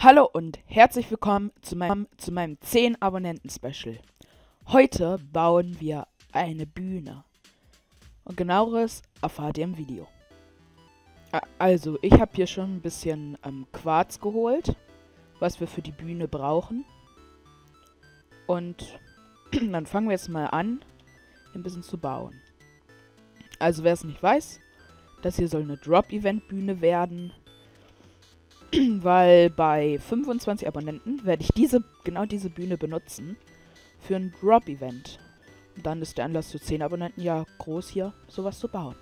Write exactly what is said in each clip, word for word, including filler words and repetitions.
Hallo und herzlich willkommen zu meinem, zu meinem zehn Abonnenten-Special. Heute bauen wir eine Bühne. Und genaueres erfahrt ihr im Video. Also, ich habe hier schon ein bisschen ähm, Quarz geholt, was wir für die Bühne brauchen. Und dann fangen wir jetzt mal an, ein bisschen zu bauen. Also, wer es nicht weiß, das hier soll eine Drop-Event-Bühne werden. Weil bei fünfundzwanzig Abonnenten werde ich diese, genau diese Bühne benutzen für ein Drop-Event. Und dann ist der Anlass für zehn Abonnenten ja groß, hier sowas zu bauen.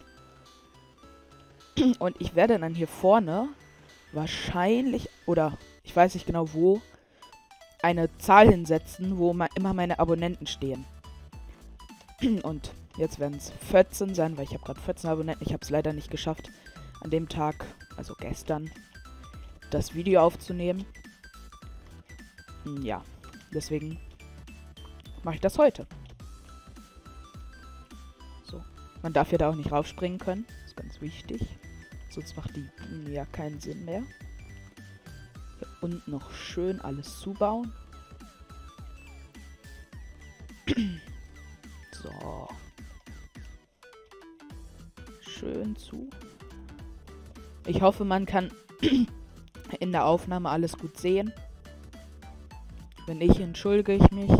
Und ich werde dann hier vorne wahrscheinlich, oder ich weiß nicht genau wo, eine Zahl hinsetzen, wo ma immer meine Abonnenten stehen. Und jetzt werden es vierzehn sein, weil ich habe gerade vierzehn Abonnenten. Ich habe es leider nicht geschafft, an dem Tag, also gestern, das Video aufzunehmen. Ja, deswegen mache ich das heute. So, man darf ja da auch nicht raufspringen können. Das ist ganz wichtig. Sonst macht die Bühne ja keinen Sinn mehr. Hier unten noch schön alles zubauen. So. Schön zu. Ich hoffe, man kann in der Aufnahme alles gut sehen. Wenn nicht, entschuldige ich mich.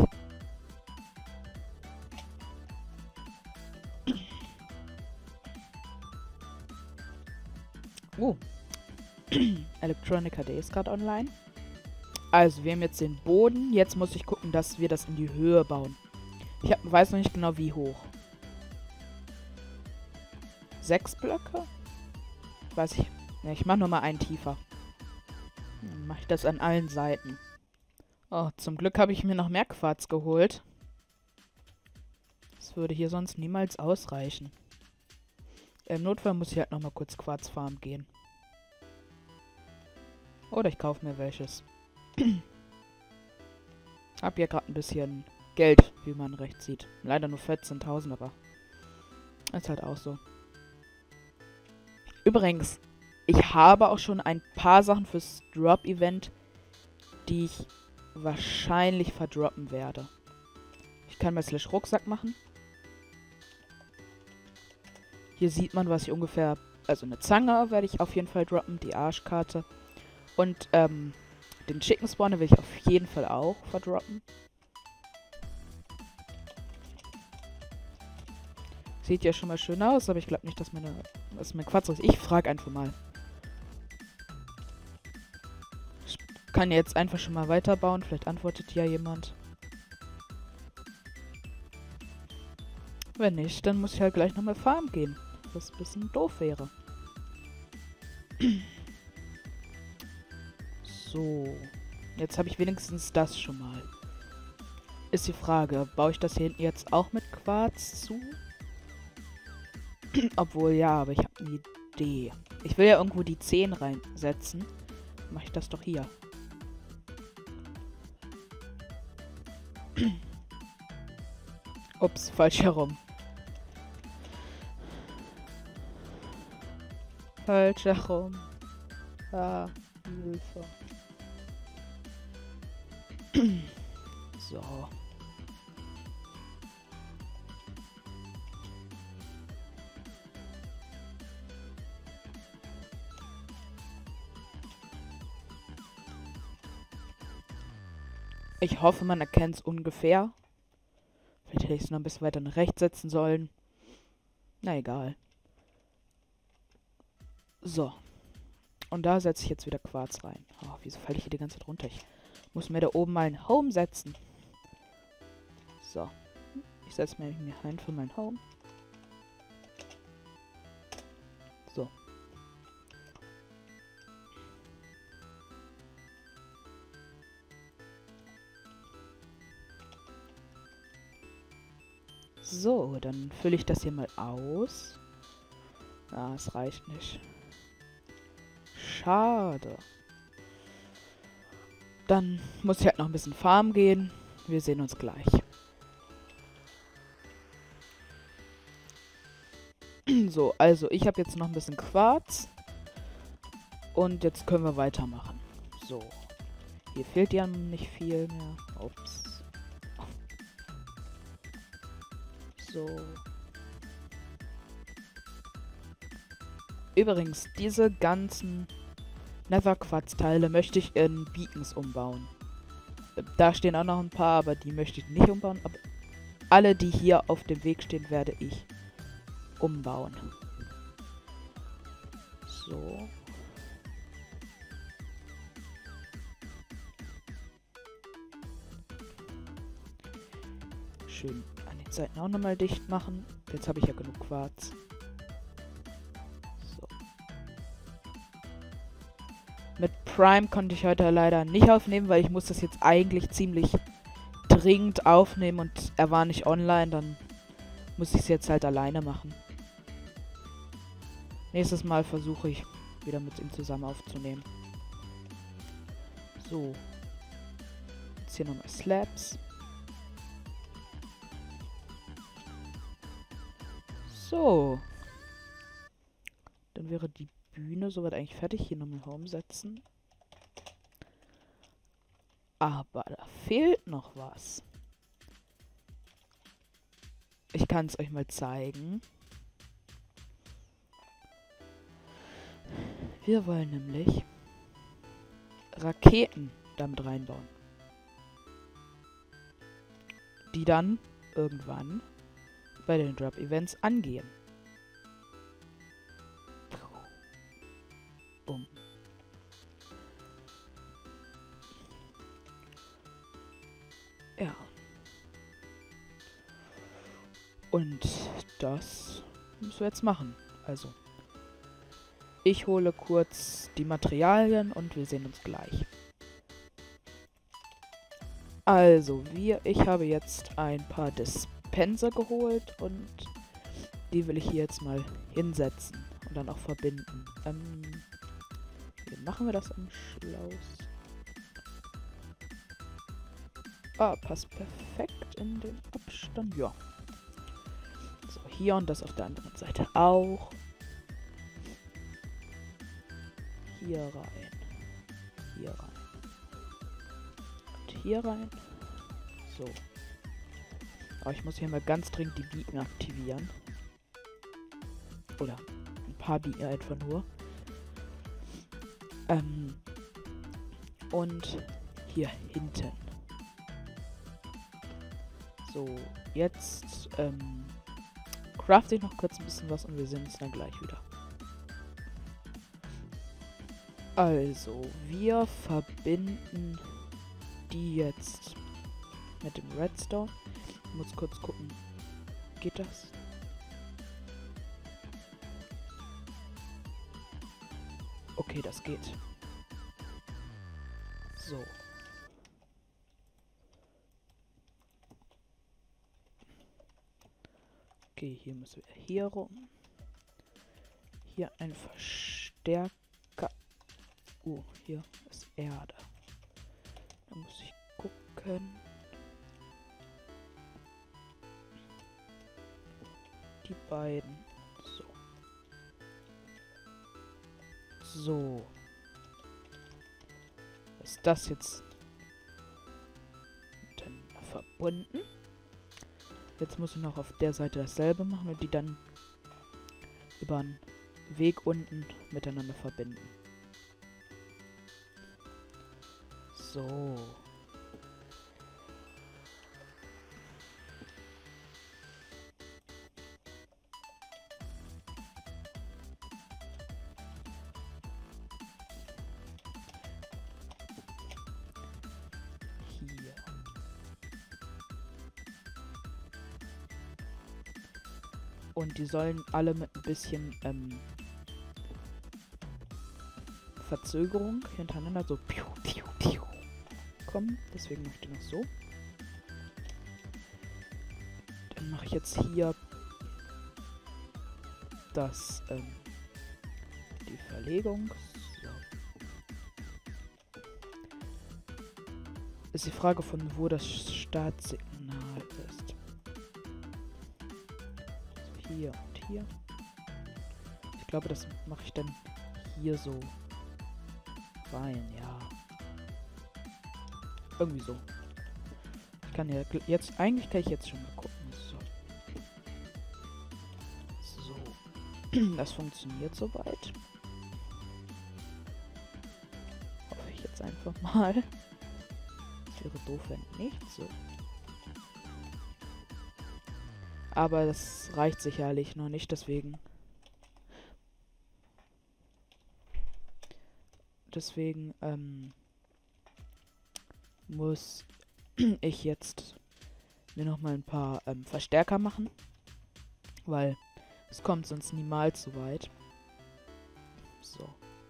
Oh. Electronic H D ist gerade online. Also, wir haben jetzt den Boden. Jetzt muss ich gucken, dass wir das in die Höhe bauen. Ich hab, weiß noch nicht genau, wie hoch. Sechs Blöcke? Weiß ich. Ne, ich mache nur mal einen tiefer. Dann mache ich das an allen Seiten. Oh, zum Glück habe ich mir noch mehr Quarz geholt. Das würde hier sonst niemals ausreichen. Im Notfall muss ich halt nochmal kurz Quarz farmen gehen. Oder ich kaufe mir welches. Hab hier gerade ein bisschen Geld, wie man rechts sieht. Leider nur vierzehntausend, aber ist halt auch so. Übrigens, ich habe auch schon ein paar Sachen fürs Drop-Event, die ich wahrscheinlich verdroppen werde. Ich kann mal Slash Rucksack machen. Hier sieht man, was ich ungefähr... Also eine Zange werde ich auf jeden Fall droppen, die Arschkarte. Und ähm, den Chicken Spawner will ich auf jeden Fall auch verdroppen. Sieht ja schon mal schön aus, aber ich glaube nicht, dass meine... dass mein Quarz ist. Ich frage einfach mal. Kann jetzt einfach schon mal weiterbauen. Vielleicht antwortet ja jemand. Wenn nicht, dann muss ich halt gleich nochmal farmen gehen. Was ein bisschen doof wäre. So. Jetzt habe ich wenigstens das schon mal. Ist die Frage, baue ich das hier hinten jetzt auch mit Quarz zu? Obwohl, ja, aber ich habe eine Idee. Ich will ja irgendwo die zehn reinsetzen. Mache ich das doch hier. Ups, falsch herum. Falsch herum. Ah, Hilfe. So. Ich hoffe, man erkennt es ungefähr. Vielleicht hätte ich es noch ein bisschen weiter nach rechts setzen sollen. Na egal. So. Und da setze ich jetzt wieder Quarz rein. Oh, wieso falle ich hier die ganze Zeit runter? Ich muss mir da oben mal ein Home setzen. So. Ich setze mir hier ein für mein Home. So. So, dann fülle ich das hier mal aus. Ah, es reicht nicht. Schade. Dann muss ich halt noch ein bisschen farmen gehen. Wir sehen uns gleich. So, also ich habe jetzt noch ein bisschen Quarz. Und jetzt können wir weitermachen. So. Hier fehlt ja nicht viel mehr. Ups. So. Übrigens, diese ganzen Nether-Quarz-Teile möchte ich in Beacons umbauen. Da stehen auch noch ein paar, aber die möchte ich nicht umbauen. Aber alle, die hier auf dem Weg stehen, werde ich umbauen. So. Schön an den Seiten auch nochmal dicht machen. Jetzt habe ich ja genug Quarz. So. Mit Prime konnte ich heute leider nicht aufnehmen, weil ich muss das jetzt eigentlich ziemlich dringend aufnehmen und er war nicht online, dann muss ich es jetzt halt alleine machen. Nächstes Mal versuche ich wieder mit ihm zusammen aufzunehmen. So. Jetzt hier nochmal Slabs. So. Dann wäre die Bühne soweit eigentlich fertig. Hier nochmal Home setzen. Aber da fehlt noch was. Ich kann es euch mal zeigen. Wir wollen nämlich Raketen damit reinbauen. Die dann irgendwann bei den Drop-Events angehen. Bumm. Ja. Und das müssen wir jetzt machen. Also, ich hole kurz die Materialien und wir sehen uns gleich. Also, wir, ich habe jetzt ein paar Dispenser geholt und die will ich hier jetzt mal hinsetzen und dann auch verbinden. Ähm, wie machen wir das am schlausten? Ah, passt perfekt in den Abstand. Ja. So, hier und das auf der anderen Seite auch. Hier rein. Hier rein. Und hier rein. So. Aber ich muss hier mal ganz dringend die Beacon aktivieren. Oder ein paar Beacon einfach nur. Ähm. Und hier hinten. So, jetzt ähm, crafte ich noch kurz ein bisschen was und wir sehen uns dann gleich wieder. Also, wir verbinden die jetzt mit dem Redstone. Ich muss kurz gucken. Geht das? Okay, das geht. So. Okay, hier müssen wir hier rum. Hier ein Verstärker. Oh, hier ist Erde. Da muss ich gucken. Die beiden. So. So. Ist das jetzt miteinander verbunden? Jetzt muss ich noch auf der Seite dasselbe machen und die dann über einen Weg unten miteinander verbinden. So. Hier. Und die sollen alle mit ein bisschen ähm, Verzögerung hintereinander so piu, piu, piu kommen. Deswegen mache ich die noch so. Dann mache ich jetzt hier das ähm, die Verlegung. So. Ist die Frage, von wo das Startsignal ist. So, hier und hier. Ich glaube, das mache ich dann hier so rein, ja. Irgendwie so. Ich kann ja jetzt, eigentlich kann ich jetzt schon mal gucken. So. So. Das funktioniert soweit. Hoffe ich jetzt einfach mal. Das wäre doof, wenn nicht. So. Aber das reicht sicherlich noch nicht, deswegen. Deswegen, ähm, muss ich jetzt mir noch mal ein paar ähm, Verstärker machen. Weil es kommt sonst niemals so weit. So.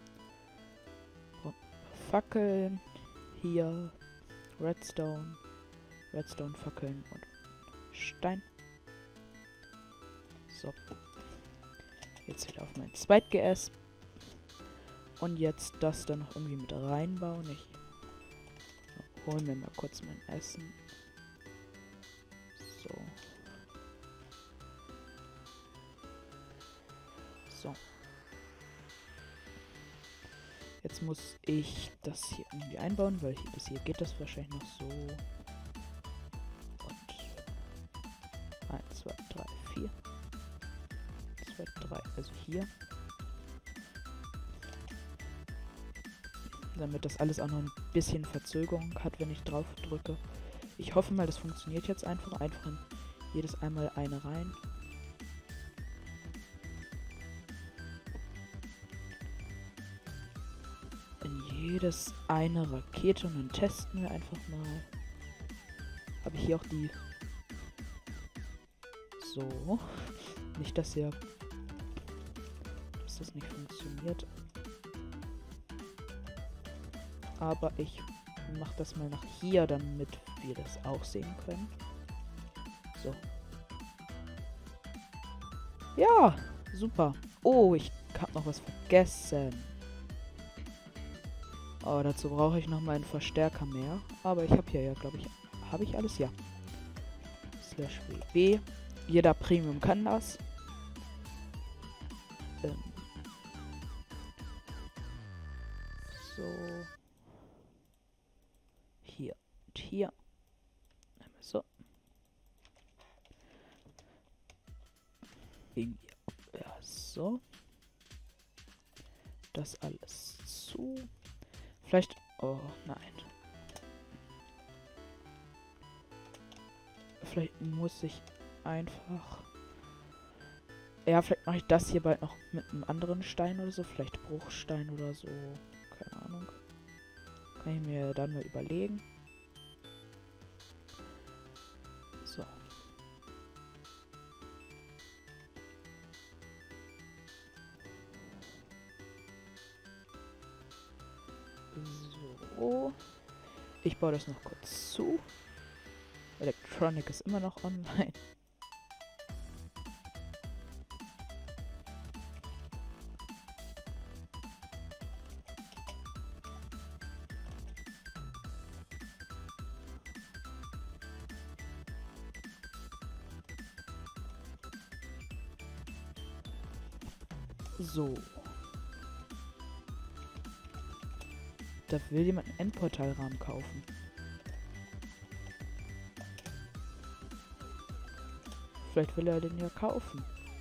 Fackeln. Hier. Redstone. Redstone, Fackeln und Stein. So. Jetzt wieder auf mein Zweit-G S. Und jetzt das dann noch irgendwie mit reinbauen. Ich hole mir mal kurz mein Essen. So. So. Jetzt muss ich das hier irgendwie einbauen, weil hier, bis hier geht das wahrscheinlich noch so. Und eins, zwei, drei, vier. zwei, drei, also hier. Damit das alles auch noch ein bisschen Verzögerung hat, wenn ich drauf drücke. Ich hoffe mal, das funktioniert jetzt einfach. Einfach in jedes einmal eine rein. In jedes eine Rakete und dann testen wir einfach mal. Habe ich hier auch die... So. Nicht, dass hier... dass das nicht funktioniert. Aber ich mache das mal nach hier, damit wir das auch sehen können. So. Ja, super. Oh, ich habe noch was vergessen. Oh, dazu brauche ich noch mal einen Verstärker mehr. Aber ich habe hier ja, glaube ich, habe ich alles? Ja. Slash W B. Jeder Premium kann das. Ähm. So. Hier und hier. So. Irgendwie. Ja, so. Das alles zu. Vielleicht. Oh, nein. Vielleicht muss ich einfach. Ja, vielleicht mache ich das hier bald noch mit einem anderen Stein oder so. Vielleicht Bruchstein oder so. Keine Ahnung. Kann ich mir dann mal überlegen. So. So. Ich baue das noch kurz zu. Electronic ist immer noch online. So. Da will jemand einen Endportalrahmen kaufen. Vielleicht will er den ja kaufen.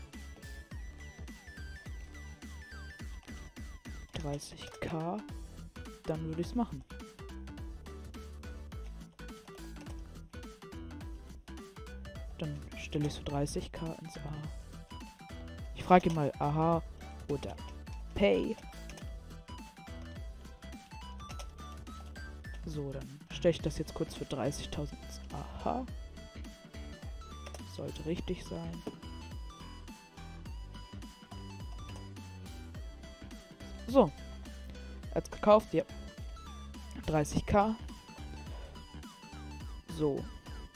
dreißigtausend. Dann würde ich es machen. Dann stelle ich so dreißigtausend ins A. Ich frage ihn mal, aha oder Pay. So, dann stelle ich das jetzt kurz für dreißigtausend ins Aha. Sollte richtig sein. So. Als gekauft, ja. dreißigtausend. So.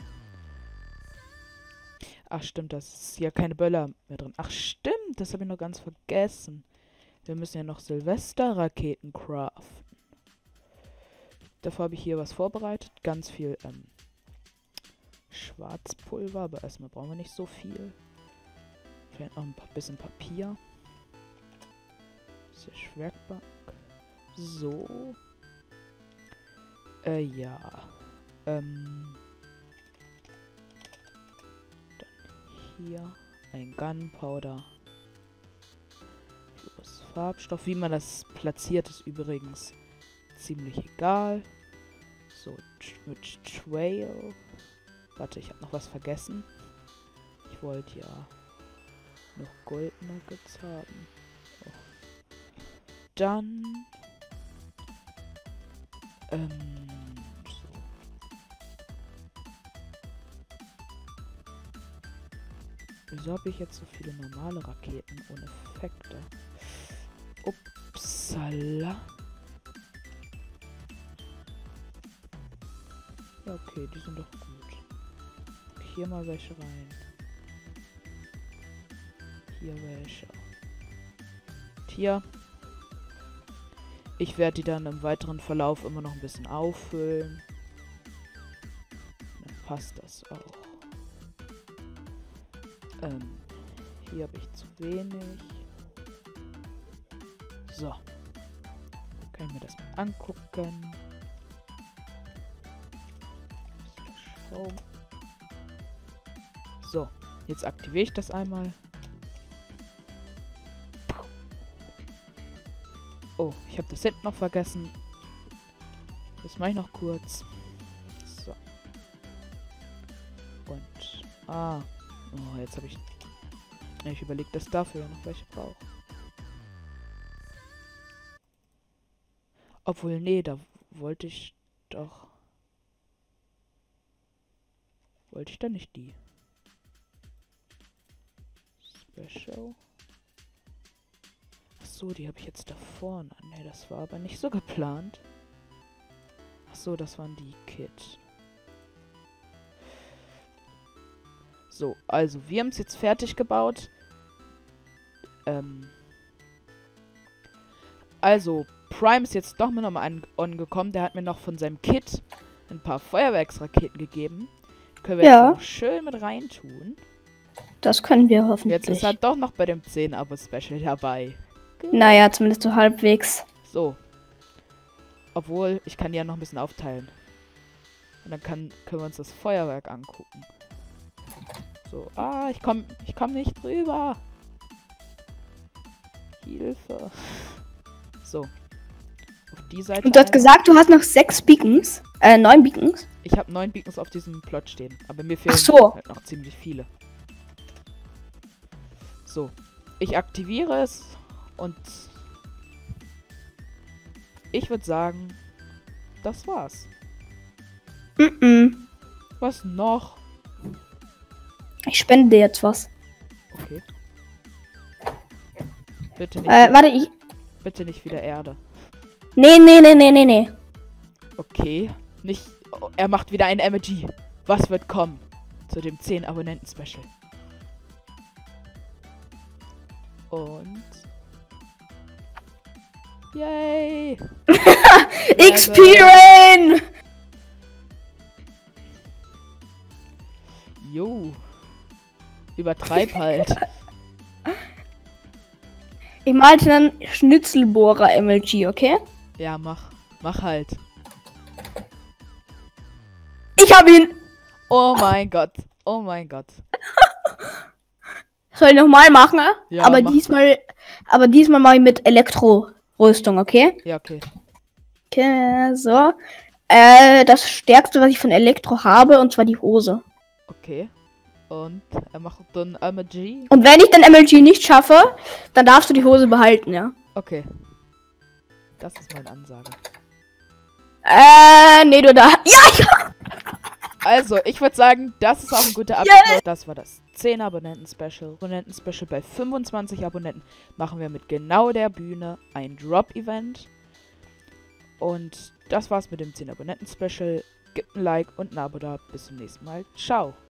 Ach stimmt, das ist ja keine Böller mehr drin. Ach stimmt, das habe ich noch ganz vergessen. Wir müssen ja noch Silvesterraketen craften. Dafür habe ich hier was vorbereitet. Ganz viel ähm, Schwarzpulver, aber erstmal brauchen wir nicht so viel. Vielleicht noch ein paar bisschen Papier. Das ist ja Werkbank. So. Äh, ja. Ähm. Dann hier ein Gunpowder. Plus Farbstoff. Wie man das platziert, ist übrigens ziemlich egal. So, mit Trail. Warte, ich habe noch was vergessen. Ich wollte ja noch Gold Nuggets haben. Oh. Dann. Ähm. So. Wieso habe ich jetzt so viele normale Raketen ohne Effekte? Upsala. Ja, okay, die sind doch gut. Hier mal welche rein. Hier welche. Und hier. Ich werde die dann im weiteren Verlauf immer noch ein bisschen auffüllen. Dann passt das auch. Ähm, hier habe ich zu wenig. So. Können wir das mal angucken. So, jetzt aktiviere ich das einmal. Oh, ich habe das hinten noch vergessen. Das mache ich noch kurz. So. Und, ah. Oh, jetzt habe ich... Ich überlege, dass dafür noch welche brauche. Obwohl, nee, da wollte ich doch... Wollte ich da nicht die? Special. Achso, die habe ich jetzt da vorne. Ne, das war aber nicht so geplant. Achso, das waren die Kit. So, also wir haben es jetzt fertig gebaut. Ähm. Also, Prime ist jetzt doch mal nochmal angekommen. Der hat mir noch von seinem Kit ein paar Feuerwerksraketen gegeben. Können wir Ja. jetzt noch schön mit rein tun. Das können wir hoffentlich. Jetzt ist er doch noch bei dem zehn Abo-Special dabei. Naja, zumindest so halbwegs. So. Obwohl, ich kann die ja noch ein bisschen aufteilen. Und dann kann, können wir uns das Feuerwerk angucken. So, ah, ich komm, ich komm nicht drüber. Hilfe. So. Auf die Seite. Und du hast ein. gesagt, du hast noch sechs Beacons. Äh, neun Beacons. Ich habe neun Beacons auf diesem Plot stehen. Aber mir fehlen Ach so. halt noch ziemlich viele. So. Ich aktiviere es. Und ich würde sagen, das war's. Mm-mm. Was noch? Ich spende dir jetzt was. Okay. Bitte nicht, Äh, warte, ich... bitte nicht wieder Erde. Nee, nee, nee, nee, nee, nee. Okay. Nicht. Oh, er macht wieder ein M G. Was wird kommen? Zu dem zehn Abonnenten-Special. Und. Yay! X P-Rain! Jo. Übertreib halt. Ich malte einen Schnitzelbohrer M L G, okay? Ja, mach. Mach halt. Ich hab ihn! Oh mein Gott. Oh mein Gott. Soll ich nochmal machen? Ja, aber mach. diesmal, aber diesmal mache ich mit Elektro-Rüstung, okay? Ja, okay. Okay, so. Äh, das Stärkste, was ich von Elektro habe, und zwar die Hose. Okay. Und er macht dann M G. Und wenn ich den M L G nicht schaffe, dann darfst du die Hose behalten, ja? Okay. Das ist meine Ansage. Äh, nee, du da. Ja, ich Also, ich würde sagen, das ist auch ein guter Yeah. Abschluss. Das war das zehn Abonnenten-Special. Abonnenten-Special bei fünfundzwanzig Abonnenten machen wir mit genau der Bühne ein Drop-Event. Und das war's mit dem zehn Abonnenten-Special. Gebt ein Like und ein Abo da. Bis zum nächsten Mal. Ciao.